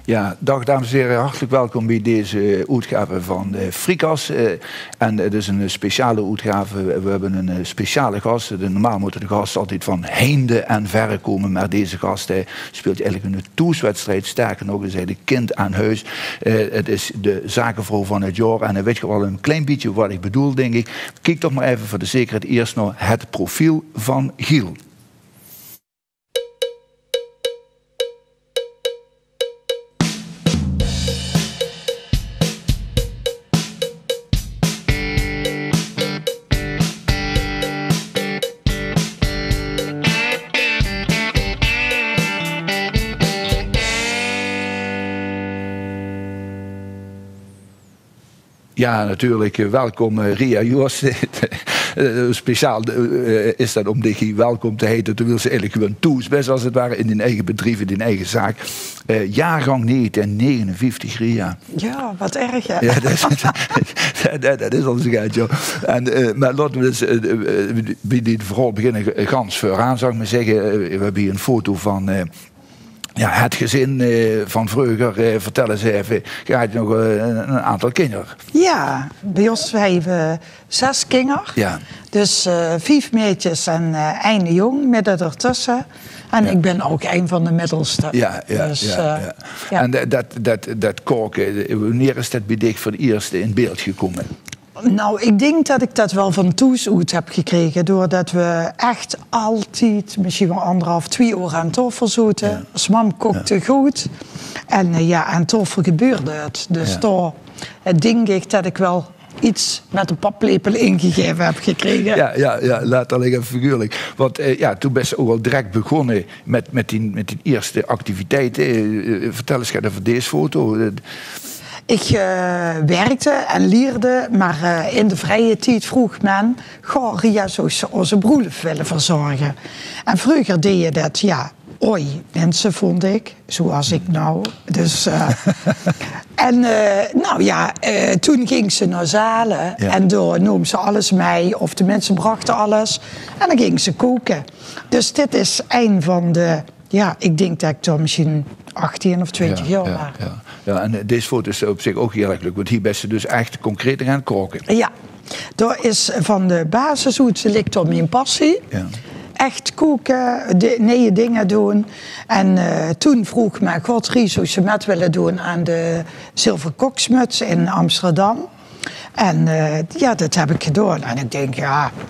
Ja, dag dames en heren, hartelijk welkom bij deze uitgave van Frikas. En het is een speciale uitgave. We hebben een speciale gast. Normaal moeten de gasten altijd van heinde en verre komen, maar deze gast speelt eigenlijk een toetswedstrijd. Sterker nog, is hij de kind aan huis. Het is de zakenvrouw van het jaar en hij weet wel een klein beetje wat ik bedoel, denk ik. Kijk toch maar even voor de zekerheid eerst naar het profiel van Giel. Ja, natuurlijk. Welkom Ria Joos. Speciaal is dat om dich welkom te heten. Toen wil ze eigenlijk gewoon toes, best als het ware, in hun eigen bedrijf, in hun eigen zaak. Jaargang 1959, Ria. Ja, wat erg, ja. Ja, dat is al een joh. Maar laten we dus bij dit verhaal beginnen gans vooraan, zou ik maar zeggen. We hebben hier een foto van... Ja, het gezin van vroeger, vertel eens even, je had nog een aantal kinderen. Ja, bij ons hebben 6 kinderen. Ja. Dus 5 meisjes en 1 jong, midden ertussen. En ja. Ik ben ook een van de middelste. Ja, ja, dus, ja. En dat koken, wanneer is dat bij dich voor het eerst in beeld gekomen? Nou, ik denk dat ik dat wel van Toes uit heb gekregen. Doordat we echt altijd, misschien wel 1,5, 2 uur aan tafel zaten. Ja. Als mam kookte goed. En ja, aan tafel gebeurde het. Dus daar denk ik dat ik wel iets met een paplepel ingegeven heb gekregen. Ja, laat alleen even figuurlijk. Want toen ben je ook al direct begonnen met die eerste activiteiten. Vertel eens over deze foto. Ik werkte en leerde, maar in de vrije tijd vroeg men... Goh, Ria, zou onze broerlief willen verzorgen? En vroeger deed je dat, mensen vond ik, zoals ik nou. Dus, toen ging ze naar Zalen en door nam ze alles mee... of de mensen brachten alles en dan ging ze koken. Dus dit is een van de... Ja, ik denk dat ik toch misschien 18 of 20 jaar was. Ja, en deze foto is op zich ook heel erg leuk, want hier ben je dus echt concreet gaan koken. Ja, dat is van de basis hoe het ligt om mijn passie. Ja. Echt koken, nieuwe dingen doen. En toen vroeg mij God Ries of ze met willen doen aan de Zilveren Koksmuts in Amsterdam. En dat heb ik gedaan. En ik denk,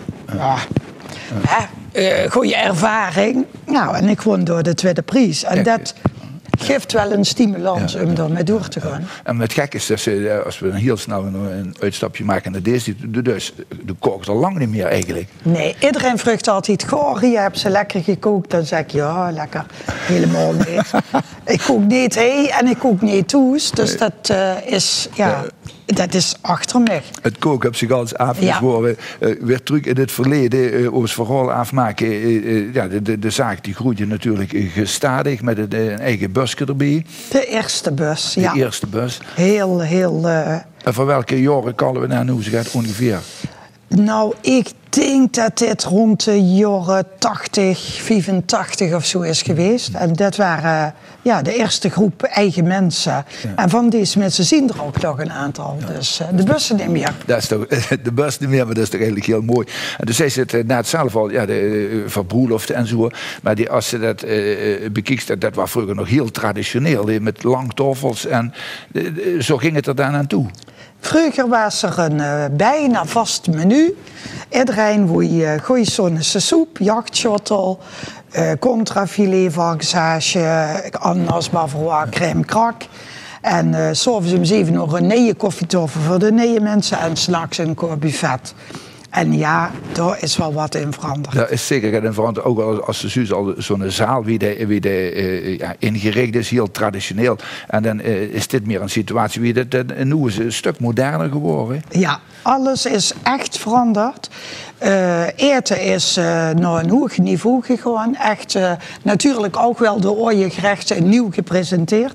goede ervaring. Nou, en ik won door de tweede prijs. En dat geeft wel een stimulans om daarmee door te gaan. En het gek is dat als we heel snel een uitstapje maken naar deze, dus de kookt al lang niet meer eigenlijk. Nee, iedereen vraagt altijd, goh, Ria, heb ze lekker gekookt? Dan zeg ik, ja, lekker. Helemaal niet. Ik kook niet en ik kook niet toes. Dus dat is, dat is achter mij. Het koken heb zich als afgezworen. Weer terug in het verleden, ons verhaal afmaken. De zaak die groeide natuurlijk gestadig met een eigen busje erbij. De eerste bus, De eerste bus. Heel... En van welke jaren kallen we naar nu? Ze gaat ongeveer? Nou, ik denk dat dit rond de jaren 80, 85 of zo is geweest. En dat waren de eerste groep eigen mensen. Ja. En van deze mensen zien er ook nog een aantal. Ja. Dus de bussen niet meer. Dat is toch, de bus niet meer, maar dat is toch eigenlijk heel mooi. En dus zij zit net zelf al, de verbroelofte en zo. Maar als je dat bekijkt, dat was vroeger nog heel traditioneel. Met lang tafels en zo ging het er dan aan toe. Vroeger was er een bijna vast menu. Iedereen wil goeie zonnige soep, jachtshottel, contrafilet, varkenshaasje, ananas, bavarois, crème crack. En 's avonds om 7 uur een nieuwe koffietafel voor de nieuwe mensen en 's nachts een buffet. En ja, daar is wel wat in veranderd. Dat is zeker in veranderd. Ook als de Suus al zo'n zaal wie ingericht is, heel traditioneel. En dan is dit meer een situatie wie dat nu is een stuk moderner geworden. Ja, alles is echt veranderd. Eten is naar een hoog niveau gegaan. Echt natuurlijk ook wel de oude gerechten nieuw gepresenteerd.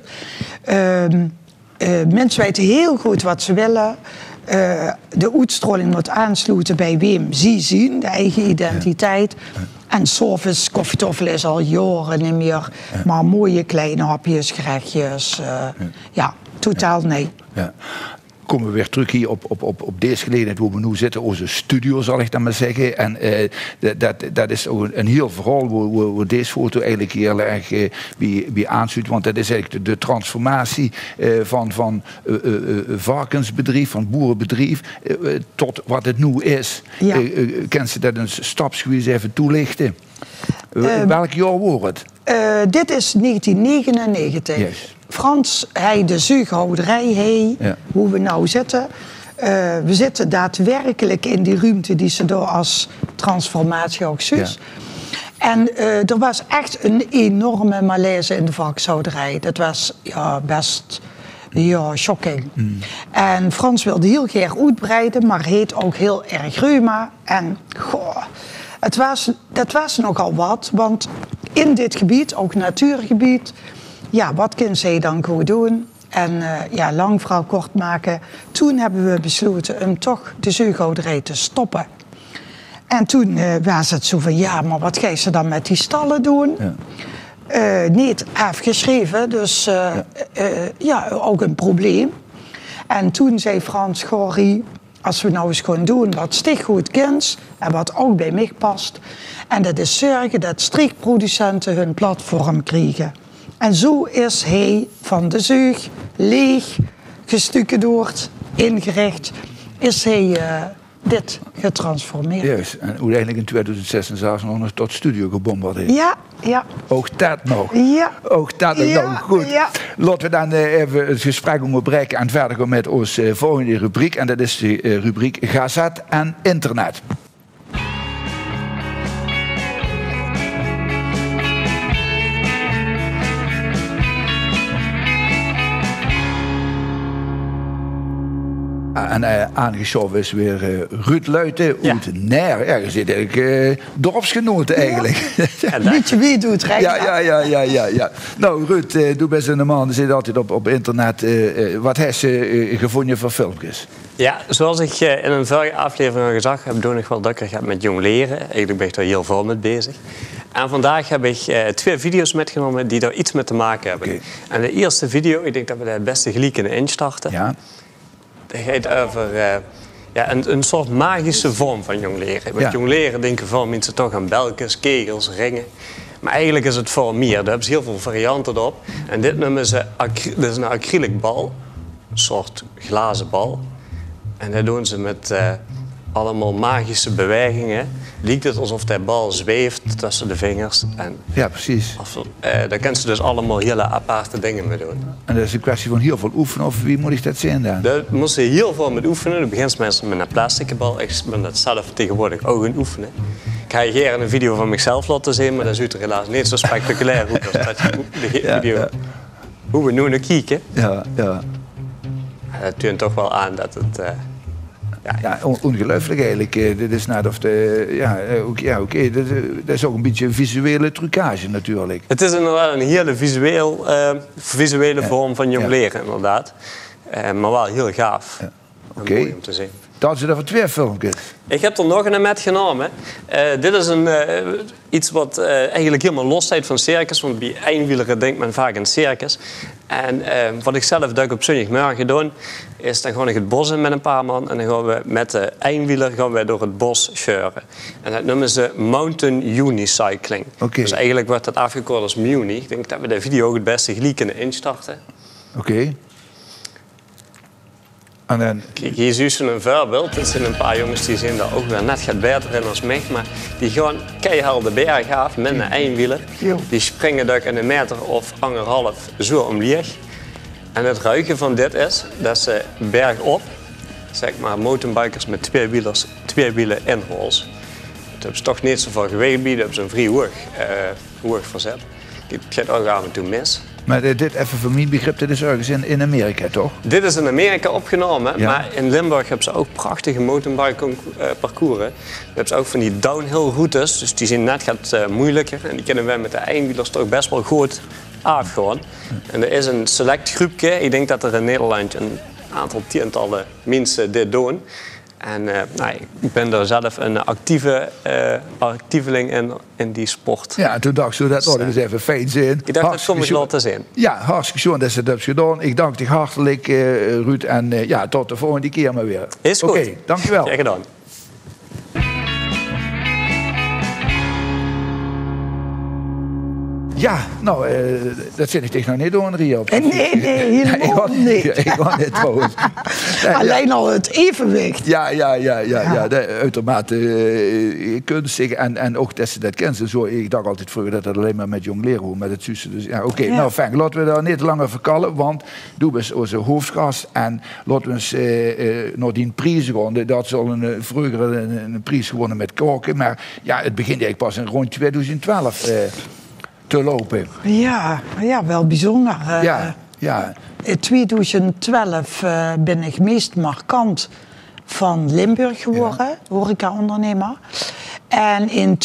Mensen weten heel goed wat ze willen. De uitstraling moet aansluiten bij wie ze zien, de eigen identiteit. En s'avonds koffietoffel is al jaren niet meer. Ja. Maar mooie kleine hapjes, gerechtjes. Ja, totaal nee. Ja. Komen we weer terug hier op deze gelegenheid waar we nu zitten, onze studio zal ik dan maar zeggen. En dat is ook een heel verhaal waar deze foto eigenlijk heel erg bij aansluit. Want dat is eigenlijk de transformatie van varkensbedrijf, van boerenbedrijf, tot wat het nu is. Ja. Kan ze dat een stapsgewijs even toelichten? Welk jaar wordt het? Dit is 1999. Yes. Frans, hij de zuighouderij, hoe we nou zitten. We zitten daadwerkelijk in die ruimte die ze door als transformatie ook zus. Ja. En er was echt een enorme malaise in de varkenshouderij. Dat was best shocking. En Frans wilde heel graag uitbreiden, maar heet ook heel erg reuma. En dat was nogal wat, want in dit gebied, ook natuurgebied, wat kunnen zij dan goed doen? En lang verhaal kort maken. Toen hebben we besloten om toch de zuighouderij te stoppen. En toen was het zo van, maar wat ga je dan met die stallen doen? Ja. Niet afgeschreven, dus ook een probleem. En toen zei Frans, Gorrie, als we nou eens gewoon doen wat stichtgoed kent en wat ook bij mij past. En dat is zorgen dat streekproducenten hun platform krijgen. En zo is hij van de zuig, leeg, gestucadoord, ingericht, is hij dit getransformeerd. Juist, en uiteindelijk in 2006 zelfs nog tot studio gebombardeerd. Ja. Ook dat nog. Ja. Ook dat nog. Nou, goed. Ja. Laten we dan even het gesprek onderbreken en verder gaan met onze volgende rubriek. En dat is de rubriek Gazet en Internet. En aangeschoven is weer Ruud Luiten uit Neer. Je zit eigenlijk dorpsgenoten eigenlijk. Weet je wie doet het? Ja. Nou Ruud, doe best een man, die zit altijd op internet. Wat heb je gevonden voor filmpjes? Ja, zoals ik in een vorige aflevering al gezegd heb, doe ik wel drukker gehad met jong leren. Eigenlijk ben ik daar heel veel mee bezig. En vandaag heb ik 2 video's metgenomen die daar iets mee te maken hebben. Okay. En de eerste video, ik denk dat we de beste gelijk kunnen instarten. Ja. Het gaat over een soort magische vorm van jong leren. Met jong leren denken veel mensen toch aan belkens, kegels, ringen. Maar eigenlijk is het veel meer. Daar hebben ze heel veel varianten op. En dit noemen ze dit is een acrylic bal. Een soort glazen bal. En dat doen ze met allemaal magische bewegingen. Lijkt het alsof de bal zweeft tussen de vingers. En ja, precies. Daar kunnen ze dus allemaal hele aparte dingen mee doen. En dat is een kwestie van heel veel oefenen, of wie moet ik dat zien dan? Daar moest je heel veel mee oefenen. Dan begint meestal met een plastic bal. Ik ben dat zelf tegenwoordig ook gaan oefenen. Ik ga je hier een video van mezelf laten zien, maar dat is helaas niet zo spectaculair hoe dat de video. Ja. Hoe we nu naar kijken. Ja. Dat toont toch wel aan dat het... ongelooflijk eigenlijk. Dit is net of oké. Dat is ook een beetje een visuele trucage natuurlijk. Het is inderdaad een hele visuele vorm van jong leren, inderdaad. Maar wel heel gaaf. Ja. Mooi om te zien. Dat zijn er voor 2 filmpjes. Ik heb er nog een met genomen. Dit is iets wat eigenlijk helemaal los staat van circus. Want bij eenwieleren denkt men vaak aan circus. En wat ik zelf op zondagmorgen doe, is dan ga ik het bos in met een paar man. En dan gaan we met de eenwieler door het bos scheuren. En dat noemen ze Mountain Unicycling. Okay. Dus eigenlijk wordt dat afgekort als Muni. Ik denk dat we de video ook het beste gelijk kunnen instarten. Oké. Kijk, hier zie je een voorbeeld. Er zijn een paar jongens die zijn daar ook wel net gaat beter in als mij. Maar die gaan keihard de berg af met een eenwieler. Die springen daar in een meter of 1,5 zo omlaag. En het ruiken van dit is dat ze berg op, zeg maar mountainbikers met 2 wielen inrols. Dat hebben ze toch niet zoveel gewicht bij, dat hebben ze een vrij hoog verzet. Het gaat ook af en toe mis. Maar dit even voor mijn begrip, dit is ergens in Amerika, toch? Dit is in Amerika opgenomen, maar in Limburg hebben ze ook prachtige mountainbike parcours. Daar hebben ze ook van die downhill routes, dus die zijn net moeilijker. En die kunnen wij met de eenwielers toch best wel goed afgaan. En er is een select groepje, ik denk dat er in Nederland een aantal tientallen mensen dit doen. En ik ben daar zelf een actieveling in die sport. Ja, en toen dacht ik, dat eens even fijn zijn. Ik dacht, dat kom ik laten zien. Ja, hartstikke schoon dat ze dat hebt gedaan. Ik dank je hartelijk, Ruud. En tot de volgende keer maar weer. Is goed. Oké, dankjewel. Graag gedaan. Ja, nou, dat zit ik tegen nog niet door, Ria. Nee, helemaal niet. Ik ga niet trouwens. Alleen al het evenwicht. Ja, uitermate kunstig. En ook dat ze dat kennen. Zo, ik dacht altijd vroeger dat dat alleen maar met jong leren was, met het zussen. Dus ja, oké. Nou fijn, laten we daar niet langer verkallen, want doe bent onze hoofdgast. En laten we eens nog die prijs gewonnen. Dat is al vroeger een prijs gewonnen met koken. Maar ja, het begint eigenlijk pas in rond 2012 te lopen. Ja, wel bijzonder. Ja. In 2012 ben ik meest markant van Limburg geworden, horeca-ondernemer. En in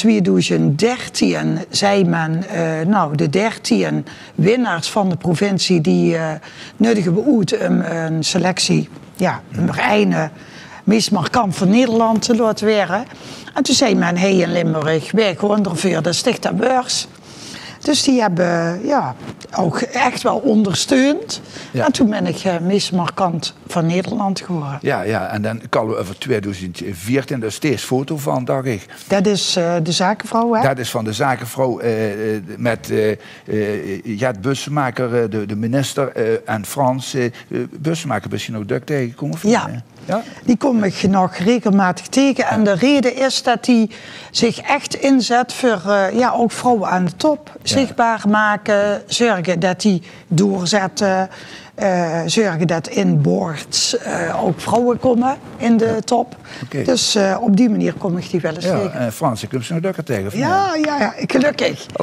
2013 zei men, de 13 winnaars van de provincie, die nuttigen we een selectie, een reine, meest markant van Nederland te laten werden. En toen zei men, in Limburg, wij gewoon ervoor de Stichter Beurs. Dus die hebben ook echt wel ondersteund. Ja. En toen ben ik meest markant van Nederland geworden. Ja, en dan kallen we over 2014, daar is steeds foto van, dacht ik. Dat is de zakenvrouw, hè? Dat is van de zakenvrouw met Jet Bussemaker, de minister, en Frans. Bussemaker, ben je nog druk tegengekomen? Ja. Die kom ik nog regelmatig tegen. En de reden is dat hij zich echt inzet voor ook vrouwen aan de top. Zichtbaar maken, zorgen dat die doorzetten. Zorgen dat in boards ook vrouwen komen in de top. Okay. Dus op die manier kom ik die wel eens tegen. En Frans, ik heb ze nog drukker tegen. Ja, gelukkig. Al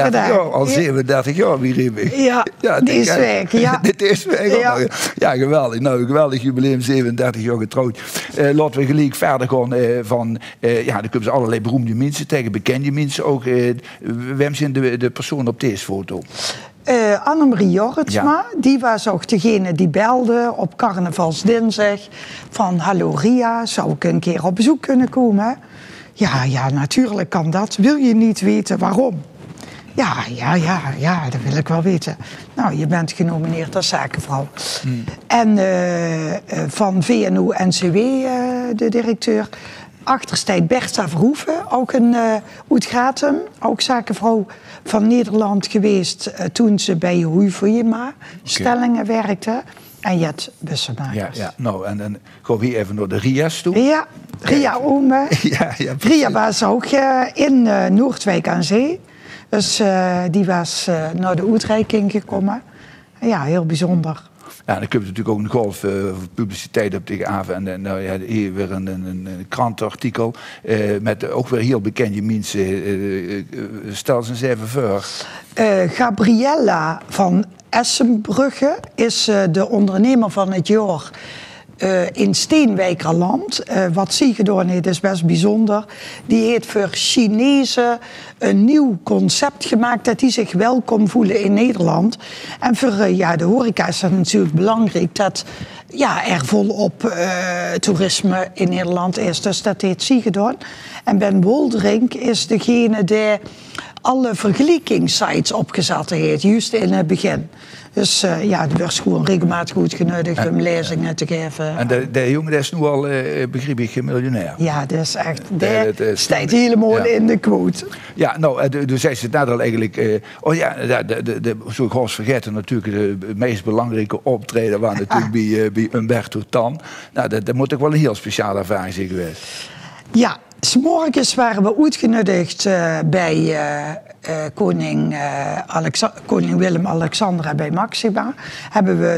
37 jaar weer in. Ja, deze week. Ja. Dit is week. Ja, geweldig. Nou, geweldig jubileum, 37 jaar getrouwd. Laten we gelijk verder gaan van... dan kunnen ze allerlei beroemde mensen tegen, bekende mensen ook. Wem zijn de personen op deze foto? Annemarie Jorritsma, die was ook degene die belde op carnavalsdinsdag van hallo Ria, zou ik een keer op bezoek kunnen komen? Ja, natuurlijk kan dat. Wil je niet weten waarom? Ja, dat wil ik wel weten. Nou, je bent genomineerd als zakenvrouw. En van VNO-NCW, de directeur, achterstijd Bertha Verhoeven, ook een Oud-Gratum, ook zakenvrouw van Nederland geweest toen ze bij Huyema Stellingen werkte. En Jet Bussemaker. Ja. Nou, en dan gaan we even naar de Ria's toe. Ja, Ria Ome. Ria was ook in Noordwijk aan Zee. Dus die was naar de uitreiking gekomen. Ja, heel bijzonder. Ja, dan kun je natuurlijk ook een golf publiciteit op tegen avond. En hier weer een krantenartikel met ook weer heel bekende mensen. Stel ze eens even voor. Gabriella van Essenbrugge is de ondernemer van het jaar in Steenwijkerland. Wat zij gedaan heeft is best bijzonder. Die heeft voor Chinezen een nieuw concept gemaakt dat die zich welkom voelen in Nederland. En voor de horeca is het natuurlijk belangrijk dat er volop toerisme in Nederland is. Dus dat heeft zij gedaan. En Ben Wolderink is degene die alle vergelijkingssites opgezet heeft, juist in het begin. Dus er werd gewoon regelmatig goed genuttigd om lezingen te geven. En de jongen is nu al, begreep ik, miljonair. Ja, dat is echt, dat staat helemaal in de quote. Ja, nou, dus zei ze net al eigenlijk... zo ga vergeten natuurlijk, de meest belangrijke optreden was natuurlijk bij Umberto Tan. Nou, dat moet ook wel een heel speciale ervaring zijn geweest. Ja. 's Morgens waren we uitgenodigd bij koning Willem-Alexander bij Maxima. Hebben we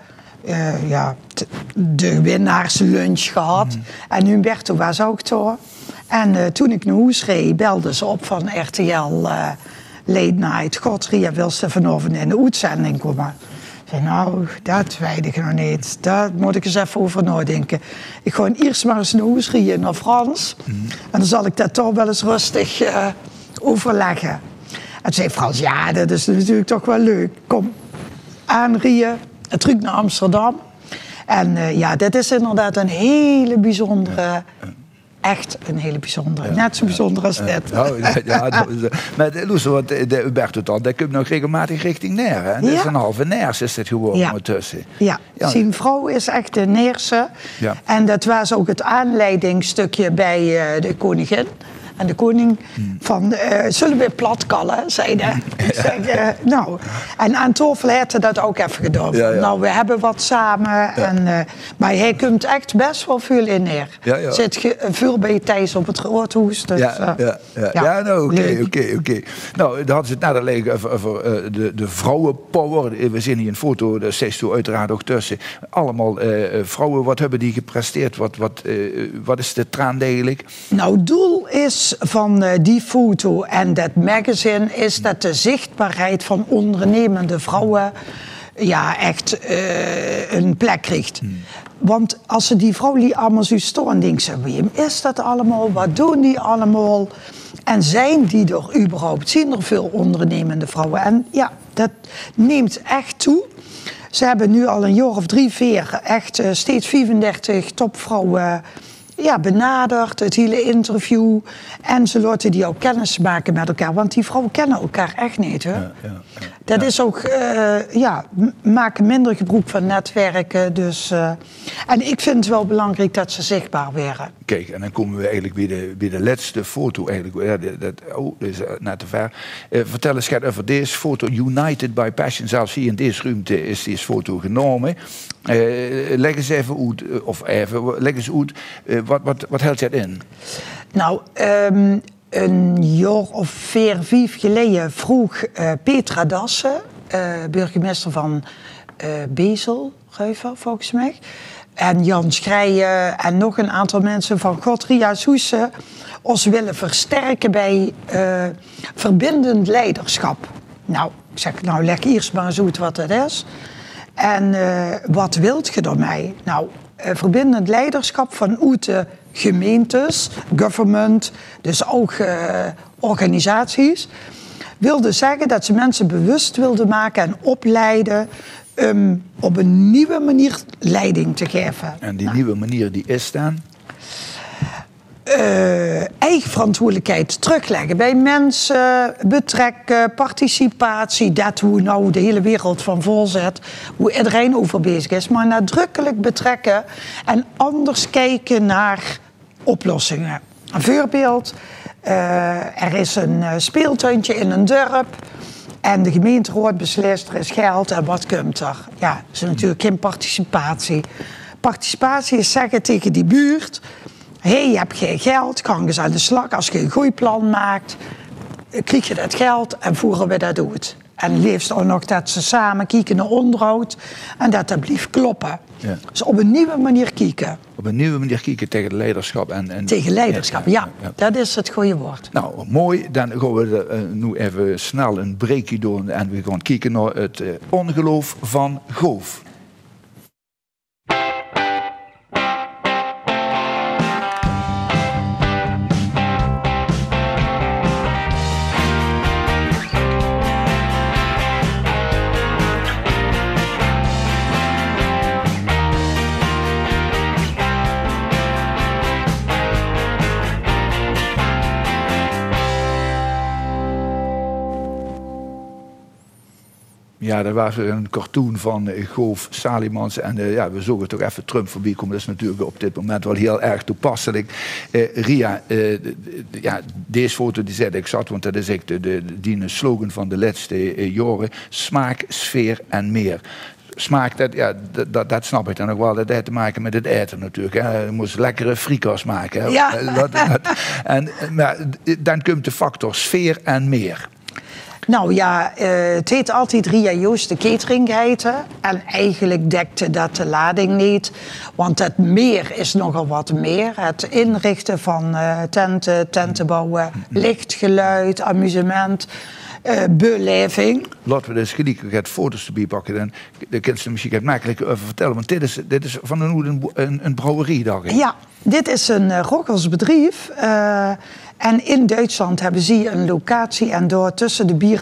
de winnaarslunch gehad. En Humberto was ook daar. En toen ik naar huis reed, belden ze op van RTL Late Night. God, Ria, wil ze vanavond in de uitzending komen? Ik zei, nou, dat weet ik nog niet. Daar moet ik eens even over nadenken. Ik ga eerst maar eens naar huis rijden naar Frans. En dan zal ik dat toch wel eens rustig overleggen. En toen zei Frans, ja, dat is natuurlijk toch wel leuk. Kom, aanrijden, terug naar Amsterdam. En ja, dit is inderdaad een hele bijzondere... Echt een hele bijzondere. Net zo bijzonder als dit. Maar Loes, want de Hubertus, daar komt nog regelmatig richting Neer. Hè? Dit is een halve Neers is dit geworden ondertussen. Ja, zijn vrouw is echt de Neerse. Ja. En dat was ook het aanleidingsstukje bij de koningin. En de koning van, zullen we platkallen, zeiden. Ik zeg, nou. En aan tafel had dat ook even gedaan. Nou, we hebben wat samen. En, maar hij komt echt best wel veel in neer. Zit veel bij Thijs op het Groothoes. Dus, nou, oké. Nou, dan hadden ze het net alleen over de vrouwenpower. We zien hier een foto, daar zit u uiteraard ook tussen. Allemaal vrouwen, wat hebben die gepresteerd? Wat is de trend eigenlijk? Nou, het doel is van die foto en dat magazine is dat de zichtbaarheid van ondernemende vrouwen echt een plek krijgt. Want als ze die vrouw die allemaal zo staan, denken ze, wie is dat allemaal? Wat doen die allemaal? En zijn die er überhaupt? Zien er veel ondernemende vrouwen? En ja, dat neemt echt toe. Ze hebben nu al een jaar of 3, 4 echt steeds 34 topvrouwen benaderd, het hele interview. En ze laten die ook kennis maken met elkaar. Want die vrouwen kennen elkaar echt niet. Hè? Dat is ook, maken minder gebruik van netwerken. Dus, en ik vind het wel belangrijk dat ze zichtbaar werden. Kijk, en dan komen we eigenlijk bij de laatste foto. Eigenlijk. Dat is net te ver. Vertel eens over deze foto. United by Passion. Zelfs hier in deze ruimte is deze foto genomen. Leg eens even uit, wat houdt dat in? Nou, een jaar of 4, 5 geleden vroeg Petra Dassen, burgemeester van Bezel, volgens mij, en Jan Schrijen en nog een aantal mensen van Godria Soese ons willen versterken bij verbindend leiderschap. Nou, ik zeg, nou leg eerst maar eens uit wat dat is. En wat wilt je daarmee? Nou, verbindend leiderschap vanuit de gemeentes, government, dus ook organisaties, wilde zeggen dat ze mensen bewust wilden maken en opleiden op een nieuwe manier leiding te geven. En die nieuwe manier die is dan? Eigen verantwoordelijkheid terugleggen bij mensen, betrekken, participatie, dat hoe nou de hele wereld van vol zit, hoe iedereen over bezig is, maar nadrukkelijk betrekken en anders kijken naar oplossingen. Een voorbeeld, er is een speeltuintje in een dorp en de gemeenteraad beslist, er is geld en wat komt er? Ja, dat is natuurlijk geen participatie. Participatie is zeggen tegen die buurt, je hebt geen geld, kan eens aan de slag. Als je een groeiplan maakt, krijg je dat geld en voeren we dat uit. En liefst ook nog dat ze samen kijken naar onderhoud en dat blijft kloppen. Ja. Dus op een nieuwe manier kijken. Op een nieuwe manier kijken tegen leiderschap. Tegen leiderschap, ja. Dat is het goede woord. Nou, mooi. Dan gaan we nu even snel een breakje doen en we gaan kijken naar het ongeloof van Goof. Ja, er was een cartoon van Goof Salimans. En we zogen toch even Trump voorbij komen. Dat is natuurlijk op dit moment wel heel erg toepasselijk. Ria, deze foto die zet ik zat, want dat is echt die slogan van de laatste jaren. Smaak, sfeer en meer. Smaak, dat snap ik dan ook wel. Dat heeft te maken met het eten natuurlijk. Hè. Je moest lekkere frikas maken. Hè. Ja. Maar dan komt de factor sfeer en meer. Nou ja, het heet altijd Ria Joost de catering geheten. En eigenlijk dekte dat de lading niet. Want het meer is nogal wat meer. Het inrichten van tenten bouwen, licht, geluid, amusement, beleving. Laten we dus gelijk het foto's erbij pakken. En de kinderen misschien even makkelijk over vertellen. Want dit is van een brouwerie, dacht ik. Ja, dit is een rokersbedrijf. En in Duitsland hebben ze een locatie en door tussen de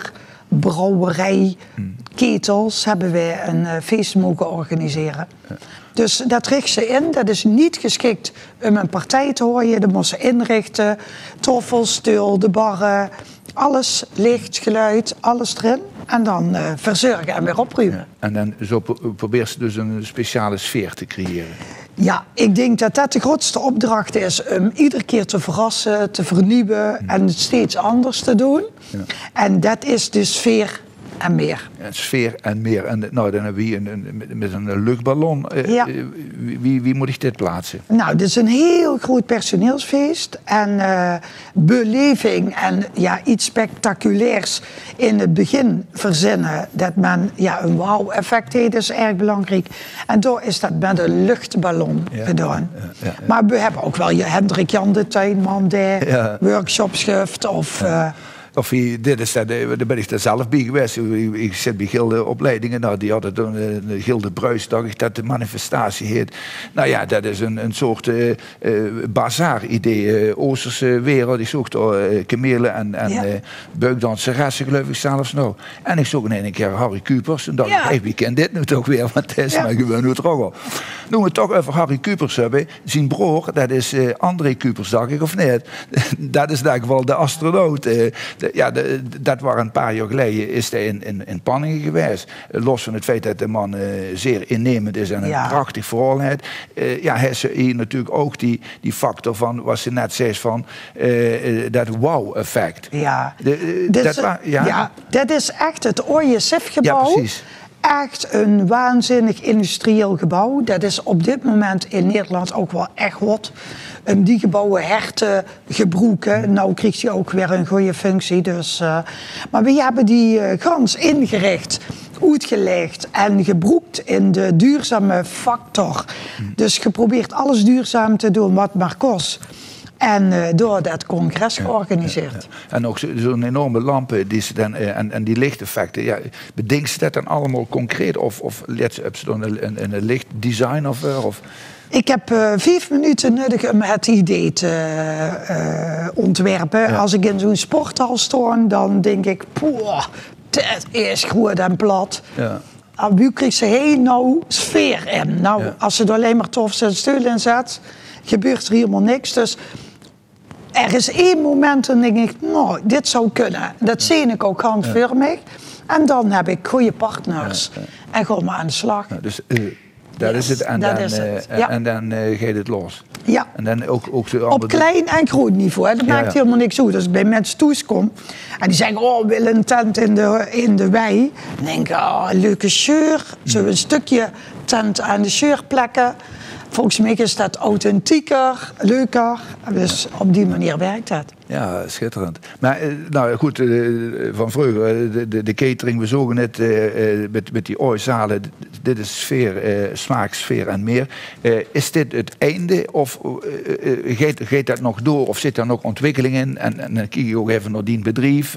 brouwerijketels hebben wij een feest mogen organiseren. Ja. Dus dat richt ze in. Dat is niet geschikt om een partij te horen. Dat moet ze inrichten. Toffels, stul, de barren. Alles, licht, geluid, alles erin. En dan verzorgen en weer opruimen. Ja. En dan zo probeert ze dus een speciale sfeer te creëren. Ja, ik denk dat dat de grootste opdracht is. Om iedere keer te verrassen, te vernieuwen en het steeds anders te doen. Ja. En dat is de sfeer en meer. Ja, sfeer en meer. En nou, dan hebben we hier met een luchtballon. Ja. Wie moet ik dit plaatsen? Nou, dit is een heel groot personeelsfeest. En beleving en iets spectaculairs in het begin verzinnen. Dat men een wauw-effect heeft, is erg belangrijk. En door is dat met een luchtballon gedaan. Ja. Maar we hebben ook wel Hendrik Jan de Tuinman die workshops geeft of... Of daar ben ik er zelf bij geweest. Ik zit bij Gilde-opleidingen. Nou, die hadden toen Gilde Bruis, dacht ik dat de manifestatie heet. Nou ja, dat is een soort bazaar-idee. Oosterse wereld. Ik zocht kamelen en buikdanseressen, geloof ik zelfs nou. En ik zocht in een keer Harry Kupers. En dacht ik, hey, wie kent dit nu toch weer? Want het is mij gewoon nu troggel. Nu we toch over Harry Kupers hebben. Zijn broer, dat is André Kupers, dacht ik, of niet? Dat is eigenlijk wel de astronaut. Dat was een paar jaar geleden, is hij in Panningen geweest. Los van het feit dat de man zeer innemend is en een prachtig verhaal heeft. Hij is hier natuurlijk ook die factor van, wat ze net zei, van dat wow-effect. Ja. Dat is echt het OJSF-gebouw. Ja, precies. Echt een waanzinnig industrieel gebouw. Dat is op dit moment in Nederland ook wel echt wat. Die gebouwen herten gebroken. Nou krijgt hij ook weer een goede functie. Dus, maar we hebben die gans ingericht, uitgelegd en gebroekt in de duurzame factor. Dus geprobeerd alles duurzaam te doen wat maar kost. En door dat congres georganiseerd. Ja. En ook zo'n enorme lampen die ze dan, en die lichteffecten. Ja, bedenkt ze dat dan allemaal concreet? Of let ze dan een lichtdesign? Of? Ik heb 5 minuten nodig om het idee te ontwerpen. Ja. Als ik in zo'n sporthal sta, dan denk ik, dat is goed en plat. Ja. Nu krijgt ze heel nauw sfeer in. Nou, als ze er alleen maar tof zijn stoel in zet, gebeurt er helemaal niks. Dus er is 1 moment en denk ik, nou, dit zou kunnen. Dat zie ik ook handvormig. En dan heb ik goede partners. En gewoon maar aan de slag. Ja, dus dat is het. En dan gaat het los. Ja. En dan ook zo op klein en groot niveau. Hè. Dat maakt helemaal niks uit. Als ik bij mensen toeskom en die zeggen, we willen een tent in de wei. Dan denk ik, leuke scheur. Zo een stukje tent aan de scheurplekken. Volgens mij is dat authentieker, leuker. Dus op die manier werkt dat. Ja, schitterend. Maar nou goed, van vroeger, de catering, we zogen net met die ooizalen. Dit is sfeer, smaak, sfeer en meer. Is dit het einde of gaat dat nog door? Of zit daar nog ontwikkeling in? En dan kijk je ook even naar die bedrijf.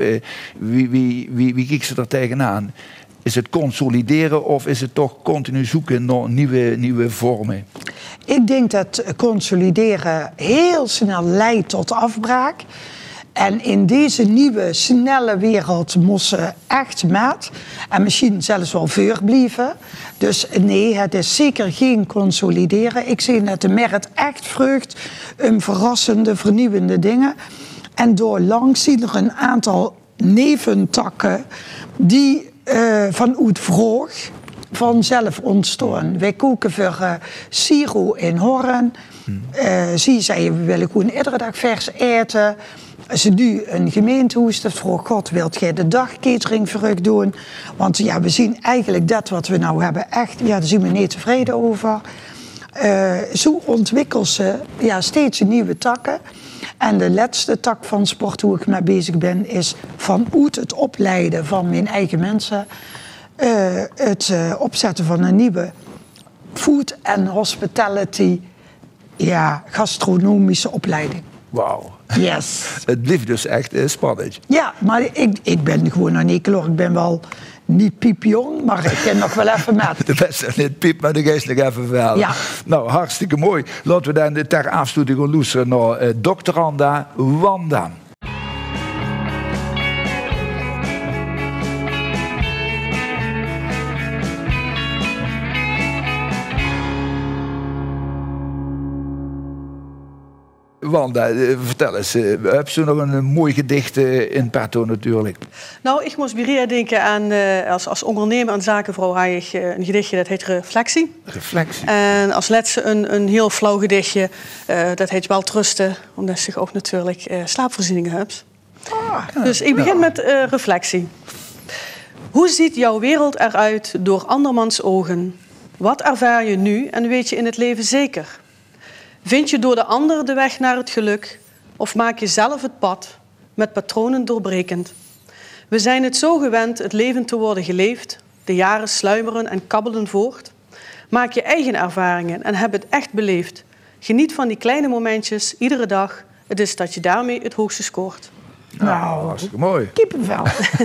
Wie kijkt ze er tegenaan? Is het consolideren of is het toch continu zoeken naar nieuwe vormen? Ik denk dat consolideren heel snel leidt tot afbraak. En in deze nieuwe, snelle wereld moesten ze echt met. En misschien zelfs wel voorblijven. Dus nee, het is zeker geen consolideren. Ik zie dat de markt echt vreugd om verrassende, vernieuwende dingen. En door langs zien er een aantal neventakken die vanuit vroeg vanzelf ontstaan. Wij koken voor Siro in Horren. Ze zei, we willen gewoon iedere dag vers eten. Ze nu een gemeentehuis, dat vroeg God, wilt jij de dagcatering voor doen? Want we zien eigenlijk dat wat we nou hebben echt, daar zijn we niet tevreden over. Zo ontwikkelt ze steeds nieuwe takken. En de laatste tak van sport hoe ik mee bezig ben, is vanuit het opleiden van mijn eigen mensen, het opzetten van een nieuwe food and hospitality, gastronomische opleiding. Wauw. Yes. Het blijft dus echt spannend. Ja, maar ik ben gewoon een ekeloor. Ik ben wel niet piepjong, maar ik ken nog wel even met. De beste niet piep, maar de geest nog even wel. Ja. Nou, hartstikke mooi. Laten we dan ter afsluiting gaan luisteren naar Doctoranda Wanda. Wanda, vertel eens. Heb je nog een mooi gedicht in petto natuurlijk? Nou, ik moest bij Ria denken aan, als ondernemer en zakenvrouw had ik een gedichtje dat heet Reflectie. Reflectie. En als laatste een heel flauw gedichtje, dat heet Welterusten, omdat je ook natuurlijk slaapvoorzieningen hebt. Dus ik begin met reflectie. Hoe ziet jouw wereld eruit door andermans ogen? Wat ervaar je nu en weet je in het leven zeker? Vind je door de ander de weg naar het geluk? Of maak je zelf het pad, met patronen doorbrekend? We zijn het zo gewend het leven te worden geleefd. De jaren sluimeren en kabbelen voort. Maak je eigen ervaringen en heb het echt beleefd. Geniet van die kleine momentjes, iedere dag. Het is dat je daarmee het hoogste scoort. Nou, hartstikke mooi. Kippenvel.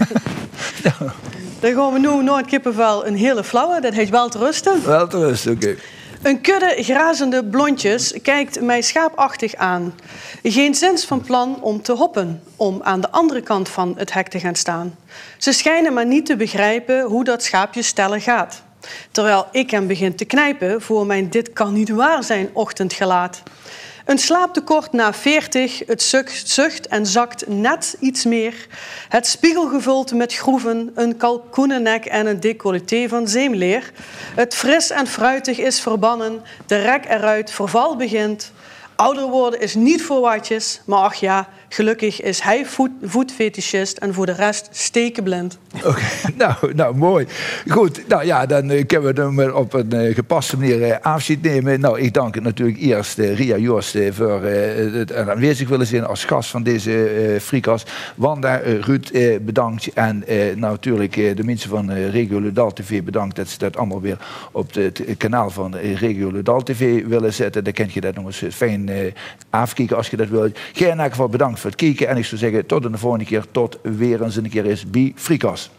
Dan gaan we nu naar het kippenvel een hele flauwe. Dat heet Welterusten. Welterusten, oké. Een kudde grazende blondjes kijkt mij schaapachtig aan. Geen zins van plan om te hoppen, om aan de andere kant van het hek te gaan staan. Ze schijnen maar niet te begrijpen hoe dat schaapje stellen gaat. Terwijl ik hem begin te knijpen voor mijn dit kan niet waar zijn ochtendgelaat. Een slaaptekort na 40, het zucht en zakt net iets meer. Het spiegel gevuld met groeven, een kalkoenennek en een decolleté van zeemleer. Het fris en fruitig is verbannen, de rek eruit, verval begint. Ouder worden is niet voor watjes, maar ach ja, gelukkig is hij voetfetischist en voor de rest stekenblind. Oké, nou, mooi. Goed, nou ja, dan kunnen we hem op een gepaste manier afscheid nemen. Nou, ik dank natuurlijk eerst Ria Joost voor het aanwezig willen zijn als gast van deze Fricas. Wanda, Ruud, bedankt. En natuurlijk de mensen van Regio Ludal TV bedankt dat ze dat allemaal weer op het kanaal van Regio Ludal TV willen zetten. Dan kan je dat nog eens fijn afkijken als je dat wilt. Jij in elk geval bedankt voor het kijken. En ik zou zeggen, tot de volgende keer, tot weer eens een keer is bij Fricas.